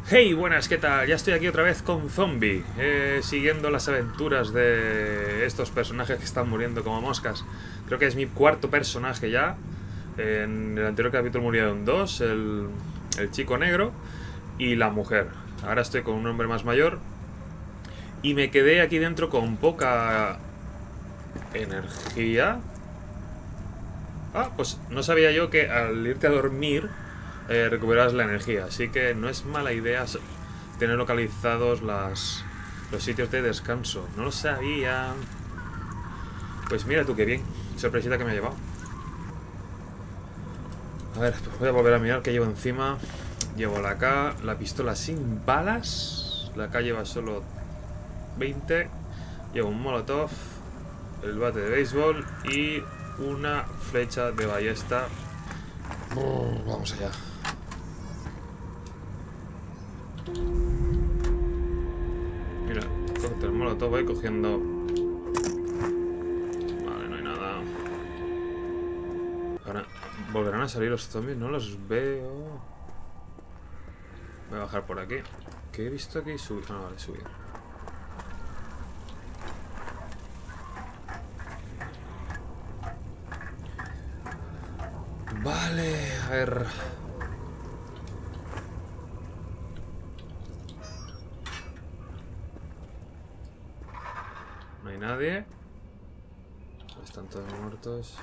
Hey, buenas, ¿qué tal? Ya estoy aquí otra vez con Zombie, siguiendo las aventuras de estos personajes que están muriendo como moscas. Creo que es mi cuarto personaje ya. En el anterior capítulo murieron dos, el chico negro y la mujer. Ahora estoy con un hombre más mayor y me quedé aquí dentro con poca energía. Ah, pues no sabía yo que al irte a dormir recuperas la energía, así que no es mala idea tener localizados los sitios de descanso. No lo sabía. Pues mira tú qué bien, sorpresita que me ha llevado. A ver, pues voy a volver a mirar qué llevo encima. Llevo la pistola sin balas. La AK lleva solo 20. Llevo un molotov, el bate de béisbol y una flecha de ballesta. Vamos allá. Mira, cóctel molotov, voy cogiendo. Vale, no hay nada. Ahora, ¿volverán a salir los zombies? No los veo. Voy a bajar por aquí. ¿Qué he visto aquí? Subir. Ah, vale, subir. Vale, a ver. No hay nadie. Están todos muertos.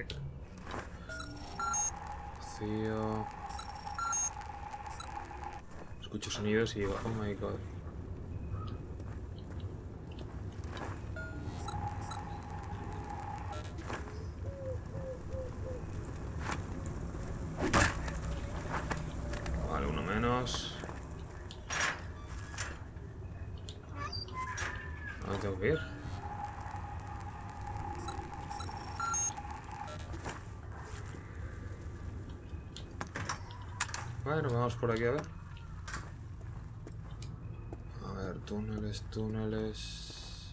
Vacío. Escucho sonidos y digo, oh my god. Vale, uno menos. ¿A dónde tengo que ir? Bueno, vamos por aquí a ver. A ver, túneles, túneles.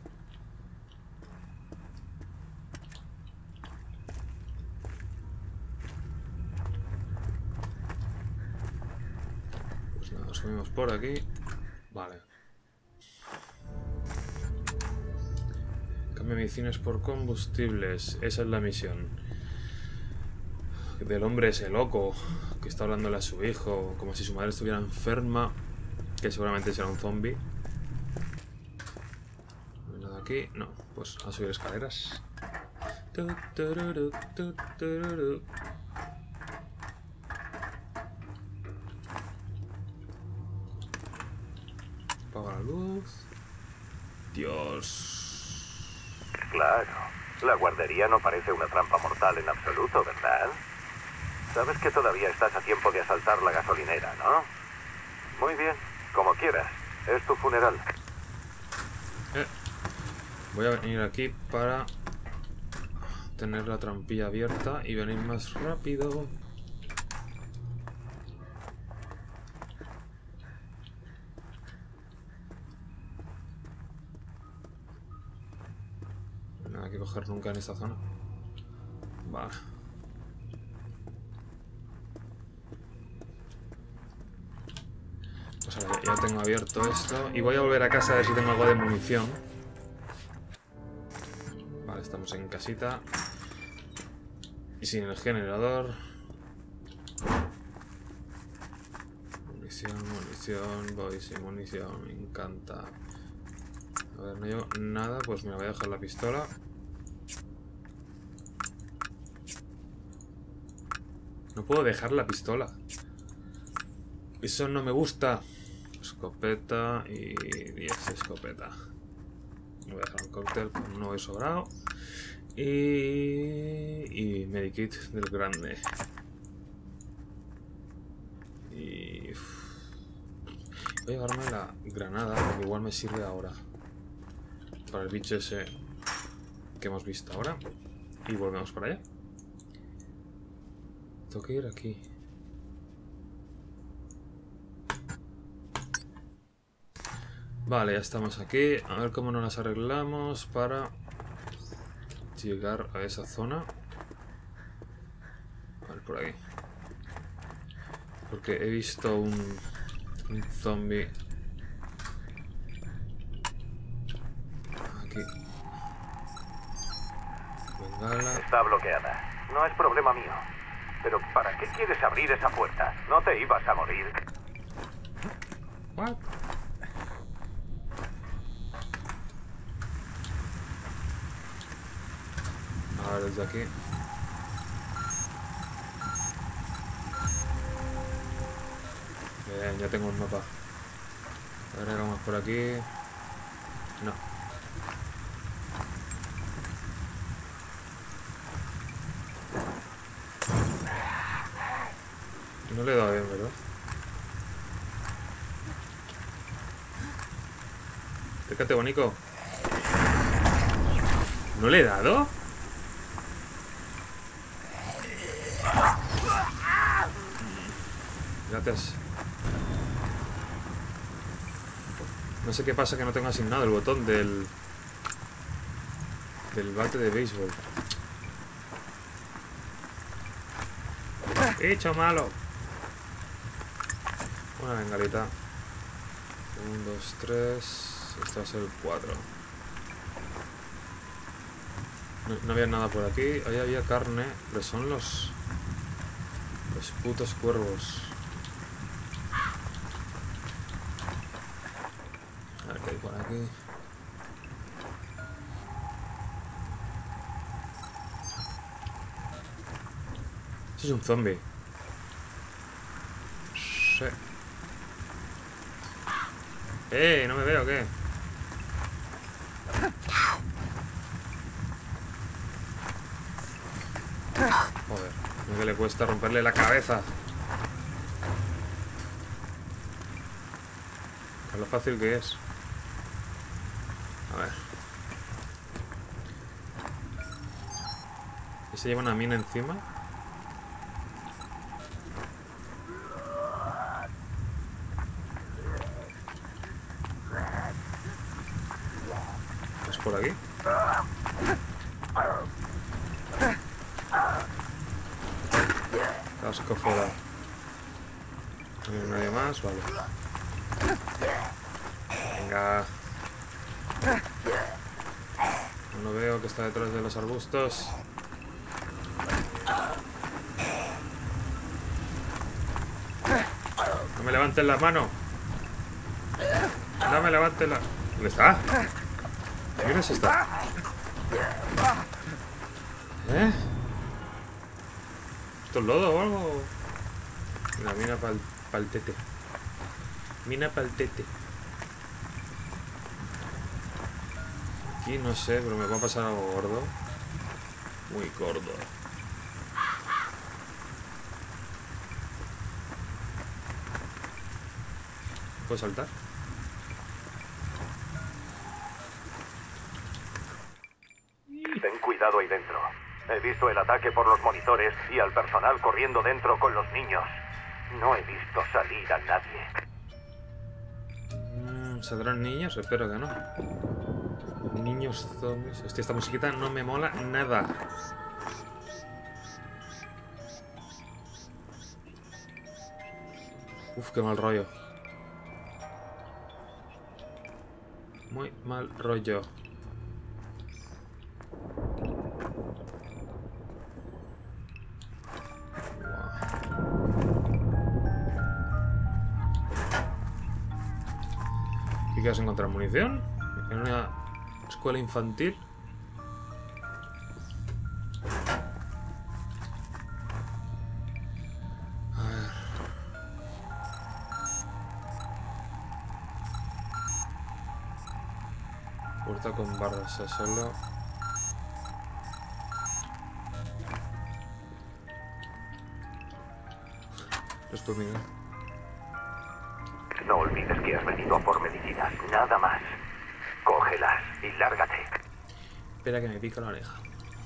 Pues nada, subimos por aquí. Vale. Cambia medicinas por combustibles. Esa es la misión. Del hombre ese loco que está hablándole a su hijo como si su madre estuviera enferma, que seguramente será un zombie. No hay nada aquí. No, pues a subir escaleras. Apaga la luz. Dios. Claro, la guardería no parece una trampa mortal en absoluto, ¿verdad? Sabes que todavía estás a tiempo de asaltar la gasolinera, ¿no? Muy bien, como quieras. Es tu funeral. Voy a venir aquí para tener la trampilla abierta y venir más rápido. Nada que coger nunca en esta zona. Vale. Pues ahora ya tengo abierto esto. Y voy a volver a casa a ver si tengo algo de munición. Vale, estamos en casita. Y sin el generador. Munición, munición, voy sin munición, me encanta. A ver, no llevo nada, pues me voy a dejar la pistola. No puedo dejar la pistola. Eso no me gusta. Escopeta y 10 escopeta. Voy a dejar un cóctel con un nuevo sobrado. Y medikit del grande. Y voy a llevarme la granada, porque igual me sirve ahora. Para el bicho ese que hemos visto ahora. Y volvemos para allá. Tengo que ir aquí. Vale, ya estamos aquí. A ver cómo nos las arreglamos para llegar a esa zona. A ver, por aquí. Porque he visto Un zombie. Aquí. Bengala. Está bloqueada. No es problema mío. Pero ¿para qué quieres abrir esa puerta? ¿No te ibas a morir? What? A ver, desde aquí. Bien, ya tengo un mapa. Agregamos por aquí. No. No le he dado bien, ¿verdad? Acércate, bonico. ¿No le he dado? Gracias. No sé qué pasa que no tengo asignado el botón del bate de béisbol. ¡Bicho malo! Una bengalita. 1, 2, 3. Este va a ser el 4. No había nada por aquí. Ahí había carne. Pero son los putos cuervos. A ver qué hay por aquí. Eso es un zombie. Sí. ¿No me veo o qué? Joder, lo que le cuesta romperle la cabeza. Es lo fácil que es. A ver. ¿Y se lleva una mina encima? ¿Es por aquí? Casco fuera. No hay nadie más, vale. Venga. No lo veo, que está detrás de los arbustos. No me levantes la mano. No me levantes la... ¿Dónde está? ¿Quién es esta? ¿Eh? ¿Esto es lodo o algo? Una mina pa'l tete. Mina pa'l tete. Aquí no sé, pero me va a pasar algo gordo. Muy gordo. ¿Puedo saltar? Ten cuidado ahí dentro. He visto el ataque por los monitores y al personal corriendo dentro con los niños. No he visto salir a nadie. ¿Saldrán niños? Espero que no. Niños zombies. Hostia, esta musiquita no me mola nada. Uf, qué mal rollo. Muy mal rollo. ¿Y qué vas a encontrar? ¿Munición? ¿En una escuela infantil? A ver. Puerta con barras a solo. Esto, Miguel. No olvides que has venido a por medicinas, nada más. Cógelas y lárgate. Espera que me pica la oreja.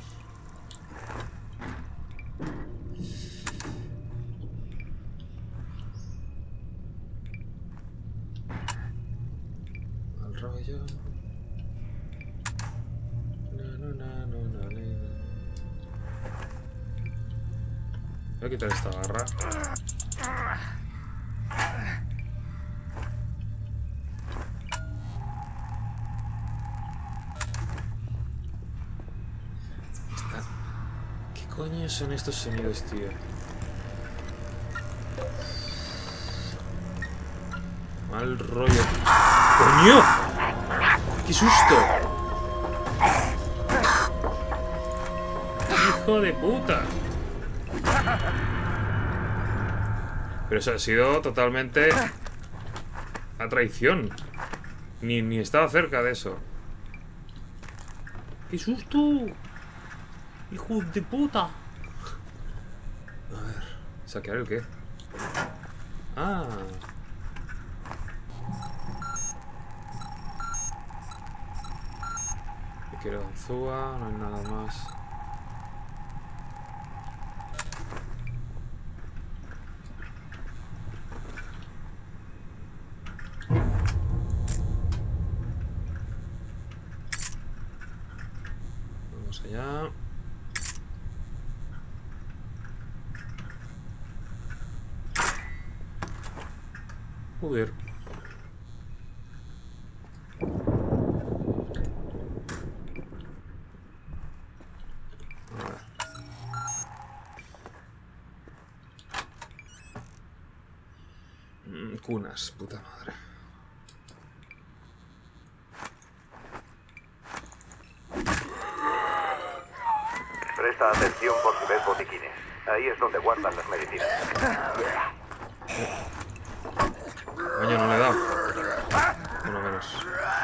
Mal rollo. Voy a quitar esta barra. coño son estos sonidos, tío? Mal rollo. ¡Coño! ¡Qué susto! ¡Hijo de puta! Pero eso ha sido totalmente a traición. Ni estaba cerca de eso. ¡Qué susto! ¡Hijo de puta! A ver, ¿saquear el qué? Ah. Quiero ganzúa, no hay nada más. Vamos allá. Joder. Cunas, puta madre. Presta atención por si ves botiquines. Ahí es donde guardan las medicinas. Coño, no le he dado. Por lo menos.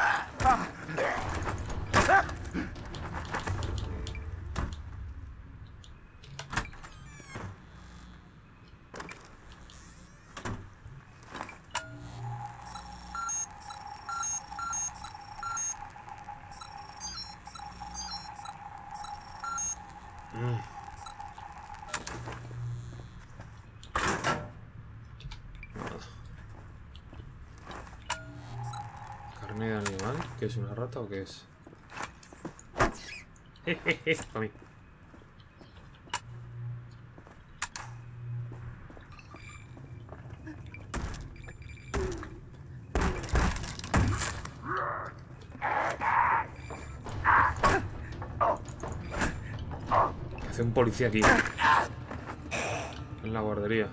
Carne de animal. ¿Qué es, una rata o qué es? Jejeje, para mí. ¿Qué hace un policía aquí? En la guardería.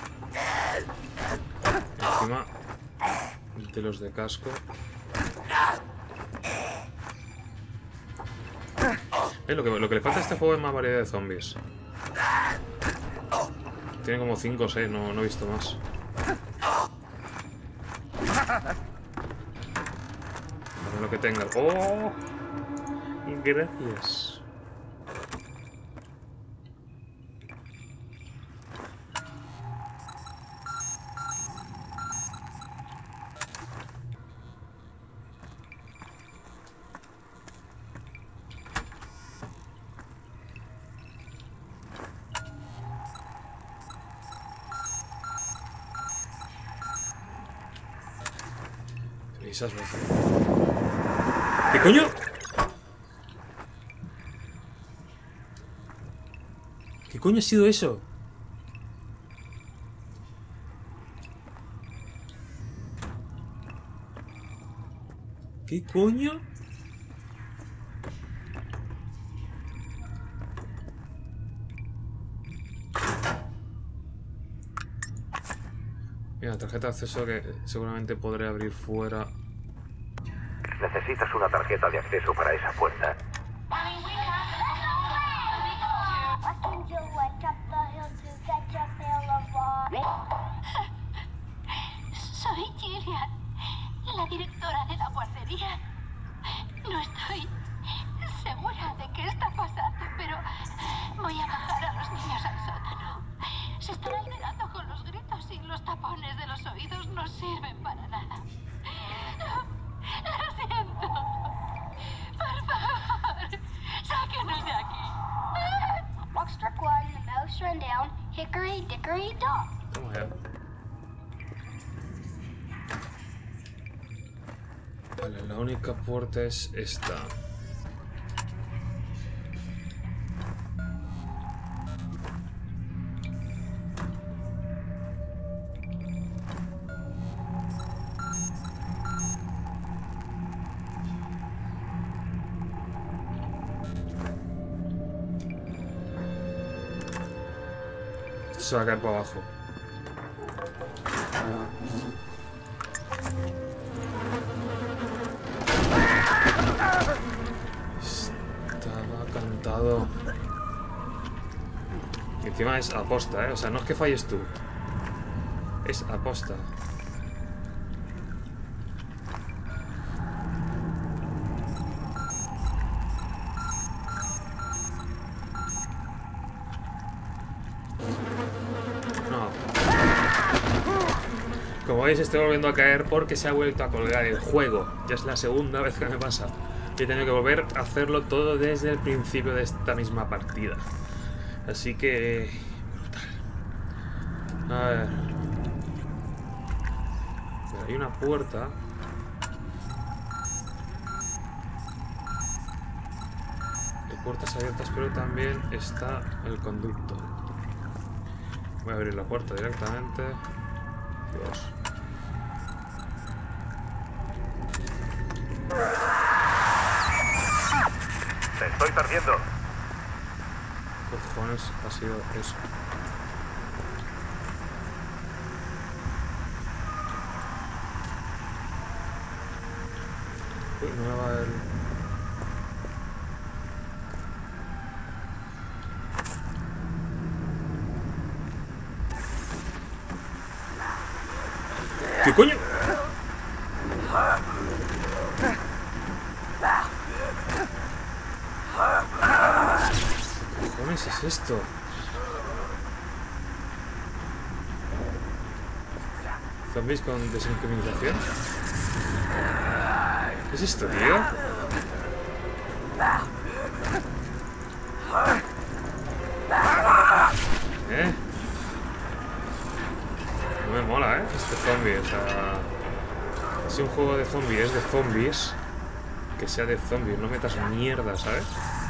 Encima de los de casco. Lo que le falta a este juego es más variedad de zombies. Tiene como 5 o 6, no he visto más. A ver lo que tenga. ¡Oh! Gracias. ¿Qué coño? ¿Qué coño ha sido eso? ¿Qué coño? Mira, tarjeta de acceso que seguramente podré abrir fuera. Necesitas una tarjeta de acceso para esa puerta. Soy Gillian, la directora de la guardería. No estoy segura de qué está pasando, pero voy a bajar a los niños al sótano. Se están alterando con los gritos y los tapones de los oídos no sirven para nada. Lo siento. Por favor, sáquenos de aquí. Walk struck one, the mouse run down, hickory dickory dock. Toma ya. Vale, la única puerta es esta. se va a caer para abajo. Estaba cantado. Y encima es aposta, ¿eh? O sea, no es que falles tú. Es aposta. No. Como veis, estoy volviendo a caer porque se ha vuelto a colgar el juego. Ya es la segunda vez que me pasa. Y he tenido que volver a hacerlo todo desde el principio de esta misma partida. Así que... brutal. A ver. Pero hay una puerta. Hay puertas abiertas, pero también está el conducto. Voy a abrir la puerta directamente. Dios. Te estoy perdiendo. ¿Qué cojones ha sido eso? Uy, no me va el... ¿Qué coño? ¿Qué cojones es esto? ¿Zombies con desincronización? ¿Qué es esto, tío? No me mola, este zombie, o sea... Si un juego de zombies es de zombies, que sea de zombies, no metas mierda, ¿sabes?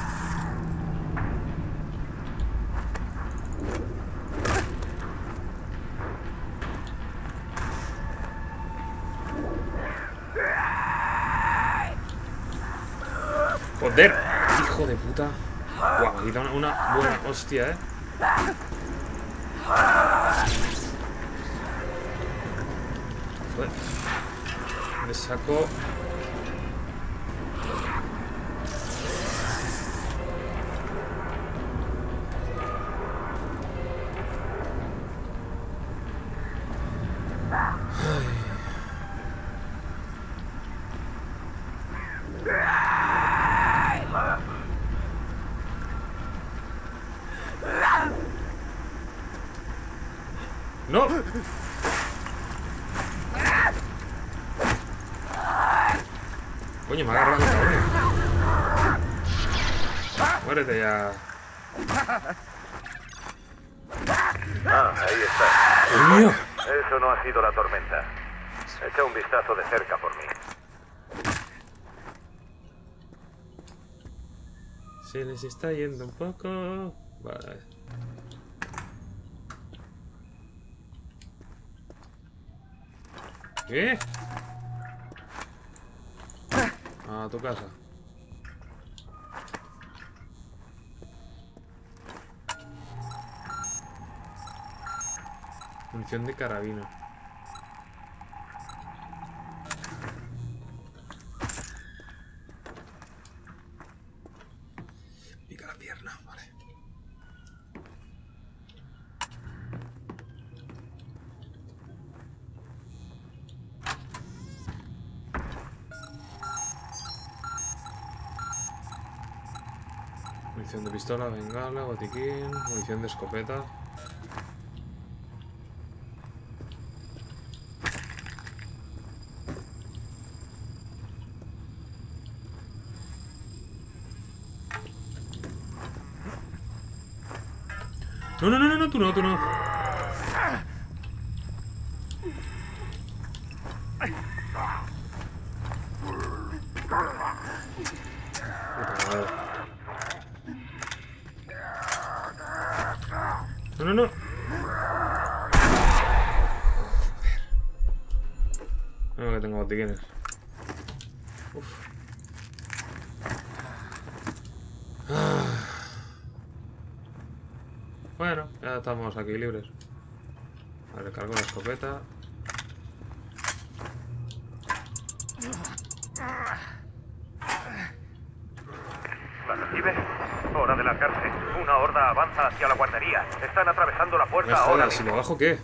¡Joder! ¡Hijo de puta! ¡Guau! Me quita una buena hostia, ¿eh? Joder. Le saco... ¡No! Coño, me ha agarrado el cabrón. Muérete ya. Ah, ahí está. ¡Coño! Eso no ha sido la tormenta. Echa un vistazo de cerca por mí. Se les está yendo un poco. Vale. ¿Qué? A tu casa. Munición de carabina. Pica la pierna, vale. Munición de pistola, bengala, botiquín, munición de escopeta. No, no, no, no, no, tú no, tú no. No, no, no. No, que tengo botiquines. Uf. Bueno, ya estamos aquí libres. Vale, cargo la escopeta. ¿La recibes? Hora de largarse. Una horda avanza hacia la guardería. Están atravesando la Me puerta ahora jodas, si mismo. lo bajo, ¿qué?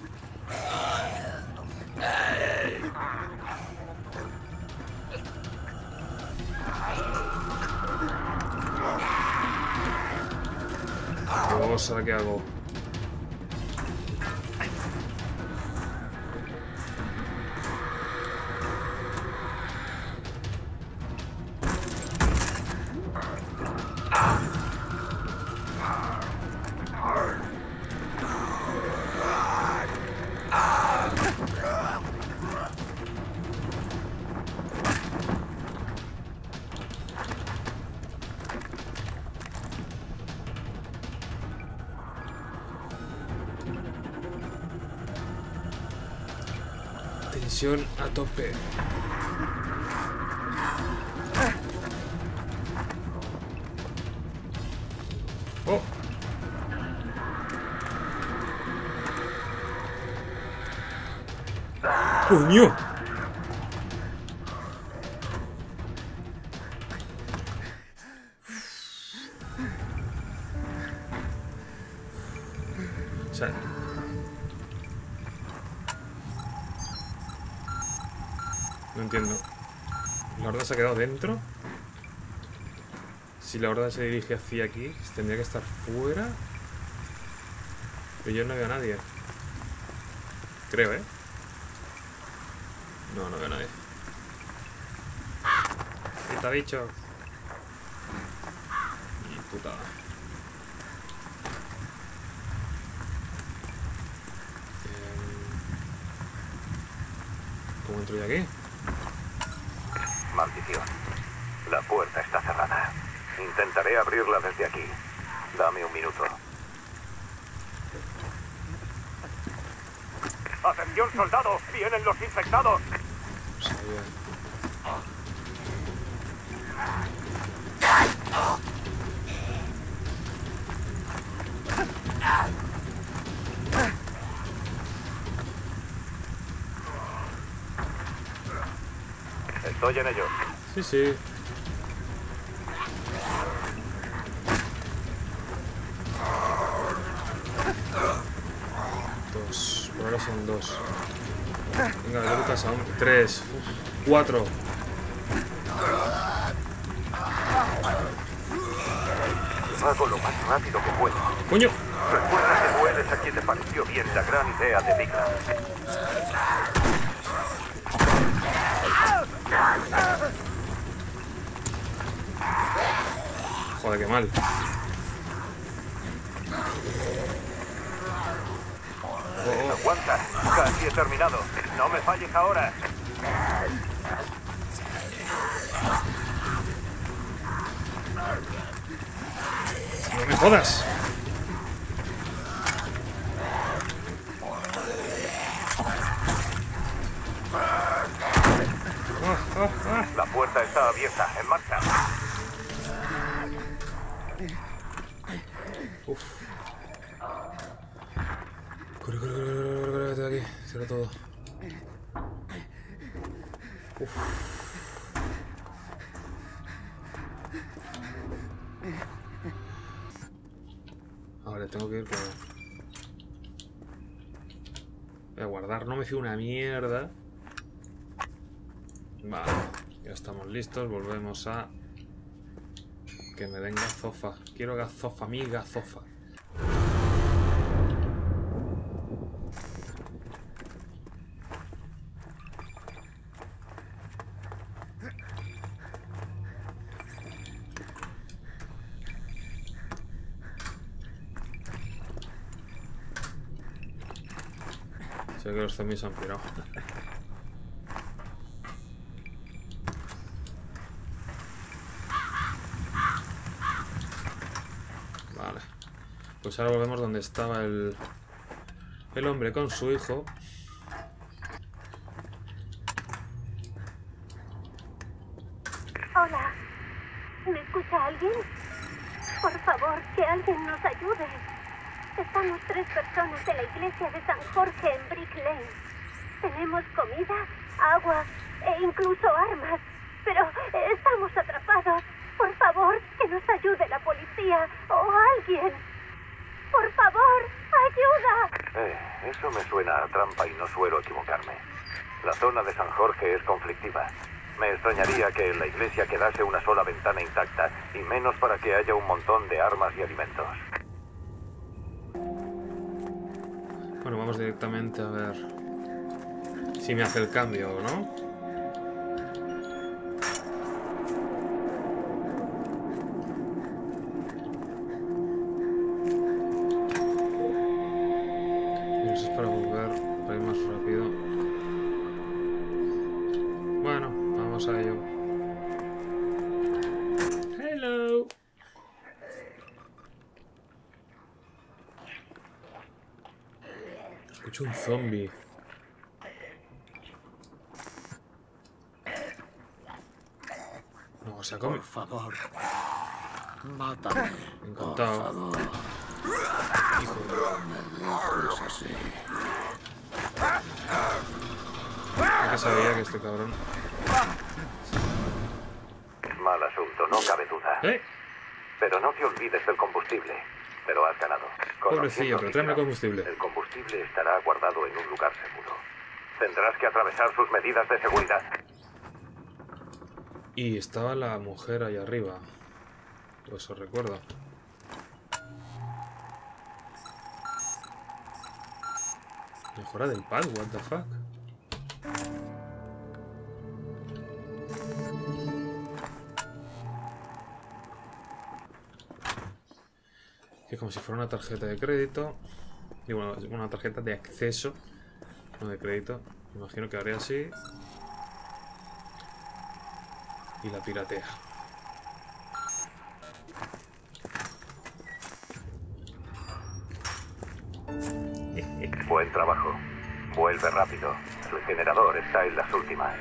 Dios, ¿ahora qué hago? Tensión a tope. ¡Oh! ¡Coño! O sea... No entiendo. ¿La horda se ha quedado dentro? Si la horda se dirige hacia aquí, tendría que estar fuera. Pero yo no veo a nadie. Creo, ¿eh? No, no veo a nadie. ¿Qué te ha dicho? Putada. ¿Cómo entro yo aquí? Maldición. La puerta está cerrada. Intentaré abrirla desde aquí. Dame un minuto. ¡Atención, soldado! ¡Vienen los infectados! Sabía. Estoy en ello. Sí, sí. Dos. Por ahora son dos. Venga, yo Lucas aún. Tres. Cuatro. Hago lo más rápido que puedo. ¡Coño! Recuerda que mueres a quien te pareció bien la gran idea de Bigla. Joder, qué mal. Aguanta. Casi he terminado. No me falles ahora. ¡No me jodas! La puerta está abierta. En marcha. Uf. Corre, corre, corre, corre, corre, corre, de aquí. Cierra todo. Uf. Ahora tengo que ir, pero... Voy a guardar, no me fío una mierda. Vale, ya estamos listos, volvemos a... Que me den gazofa. Quiero gazofa, mi gazofa. Sé que los zombies han pirado. Vale. Pues ahora volvemos donde estaba el hombre con su hijo. Hola. ¿Me escucha alguien? Por favor, que alguien nos ayude. Estamos 3 personas de la iglesia de San Jorge en Brick Lane. Tenemos comida, agua e incluso armas. Pero estamos atrapados. Por favor, que nos ayude la policía o alguien. Por favor, ayuda. Eso me suena a trampa y no suelo equivocarme. La zona de San Jorge es conflictiva. Me extrañaría que en la iglesia quedase una sola ventana intacta, y menos para que haya un montón de armas y alimentos. Bueno, vamos directamente a ver si me hace el cambio o no. Y eso es para volver, para ir más rápido. Bueno, vamos a ello. Hello. Escucho un zombie. No, se ha comido. Por favor, mátame. Encantado. Por favor, Hijo de... no es así. Ya que sabía que este cabrón... Mal asunto, no cabe duda. ¡Eh! Pero no te olvides del combustible. Pero has ganado. Pobrecillo, pero tráeme Conociendo a combustible. El combustible estará guardado en un lugar seguro. Tendrás que atravesar sus medidas de seguridad. Y estaba la mujer ahí arriba. Pues os recuerdo. Mejora del pad, what the fuck. Que como si fuera una tarjeta de crédito. Y bueno, una tarjeta de acceso. No de crédito. Me imagino que haré así. Y la piratea. Buen trabajo. Vuelve rápido. El generador está en las últimas.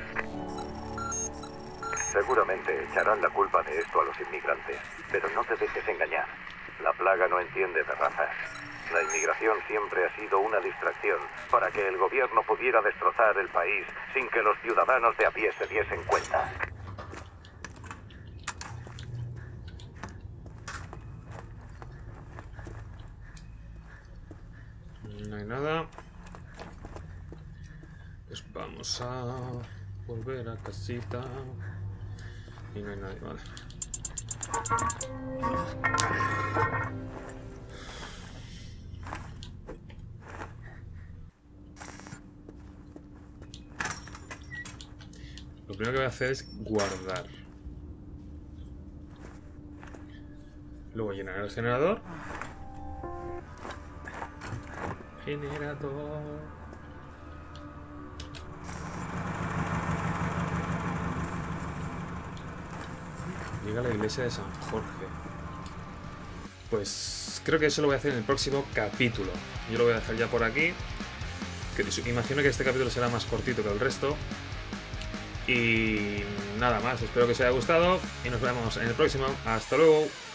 Seguramente echarán la culpa de esto a los inmigrantes, pero no te dejes engañar. La plaga no entiende de razas. La inmigración siempre ha sido una distracción para que el gobierno pudiera destrozar el país sin que los ciudadanos de a pie se diesen cuenta. No hay nada. Pues vamos a volver a casita. Y no hay nadie, vale. Lo primero que voy a hacer es guardar. Luego llenar el generador. Generador. Llega a la iglesia de San Jorge. Pues creo que eso lo voy a hacer en el próximo capítulo. Yo lo voy a dejar ya por aquí. Que imagino que este capítulo será más cortito que el resto. Y nada más, espero que os haya gustado y nos vemos en el próximo. Hasta luego.